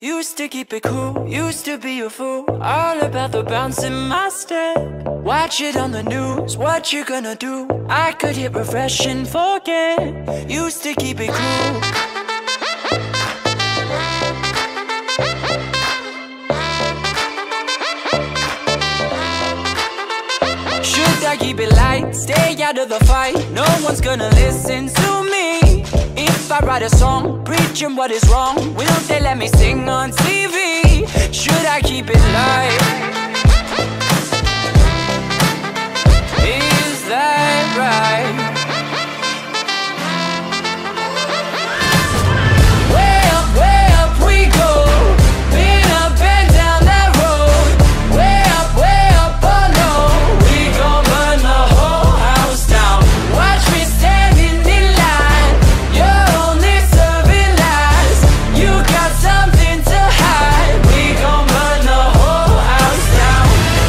Used to keep it cool, used to be a fool, all about the bounce in my step. Watch it on the news, what you gonna do? I could hit refresh and forget. Used to keep it cool. Should I keep it light, stay out of the fight? No one's gonna listen to me. If I write a song, preaching what is wrong, will they let me sing on TV? Should I keep it light? Is that right? Way up we go. Been up and down that road. Way up, oh no. We gon' burn the whole house down. Watch me standing in line. You're only serving lies. You got something to hide. We gon' burn the whole house down.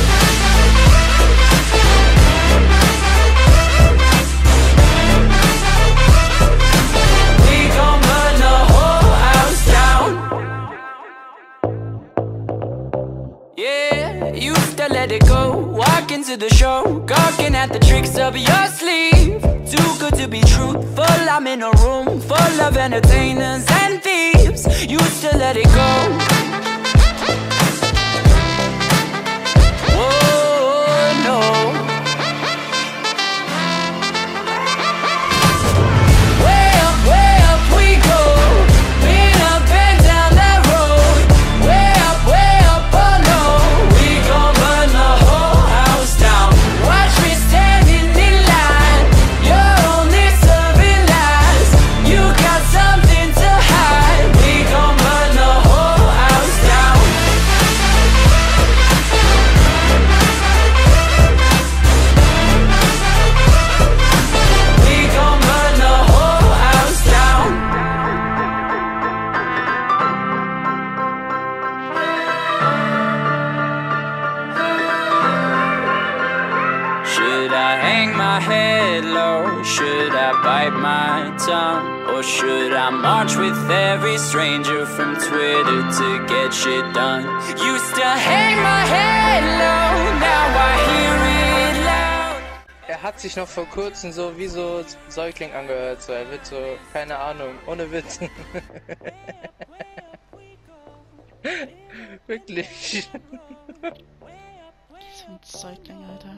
We gon' burn the whole house down. Yeah, used to let it go. Walk into the show, gawking at the tricks up your sleeve. Too good to be truthful, I'm in a room full of entertainers and thieves. Used to let it go. Whoa, no. Way up we go. Been up and down that road. Way up, oh no. We gon' burn the whole house down. Watch me standing in line. You're only serving lies. You got something to hide. We gon' burn the whole house down. We gon' burn the whole house down. Should I hang my head low? Should I bite my tongue? Or should I march with every stranger from Twitter to get shit done? Used to hang my head low, now I hear it loud. Er hat sich noch vor kurzem so wie so Säugling angehört, so er wird so, keine Ahnung, ohne Witz. Wirklich. So ein Säugling, Alter.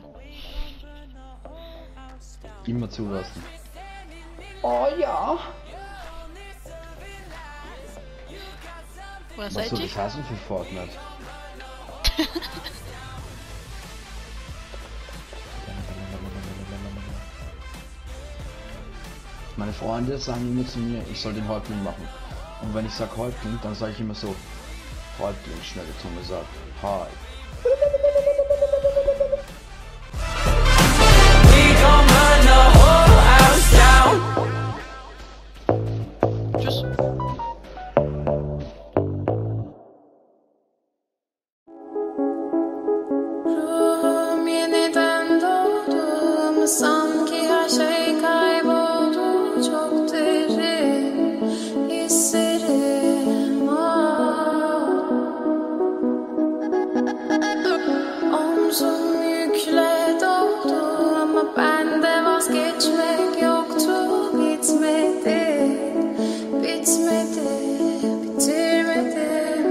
Immer zulassen. Oh ja. Woher Was seid soll ihr? ich hassen für Fortnite? Meine Freunde sagen immer zu mir, ich soll den Häuptling machen. Und wenn ich sag Häuptling, dann sage ich immer so, Häuptling, schnelle Zunge sagt, hi. We gon' burn the whole house down. Tschüss. Ruhum yeniden doğdu sanki her şey kayboldu. Çok derin hislerim var. Omzum yükle doldu ama bende vazgeçmek yoktu. Bitmedi, bitmedi, bitirmedim.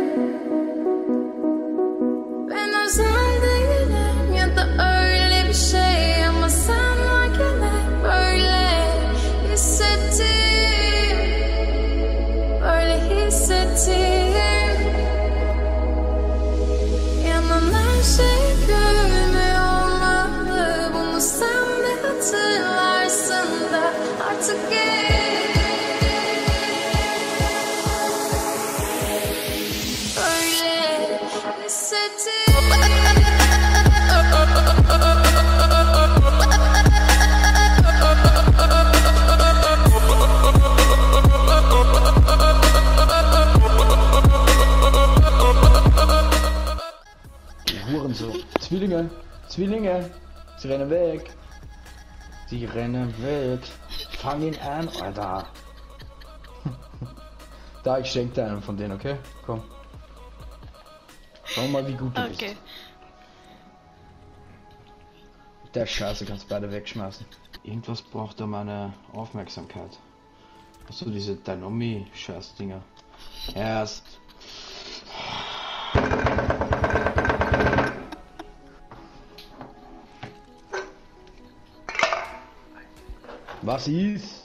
Ben özel değilim ya da öyle bir şey ama sen varken hep böyle hissettim, böyle hissettim. Yanan her şey görünüyor olmalı, bunu sen de hatırlarsın da artık böyle hissettim. Hurensohn. Zwillinge! Zwillinge! Sie rennen weg! Sie rennen weg! Fang ihn an, Alter! Da, ich schenke dir einen von denen, okay? Komm. Schau mal, wie gut du bist. Okay. Der Scheiße kannst beide wegschmeißen. Irgendwas braucht da meine Aufmerksamkeit. Achso, diese Dynami-Scheiß-Dinger. Erst. Was ist?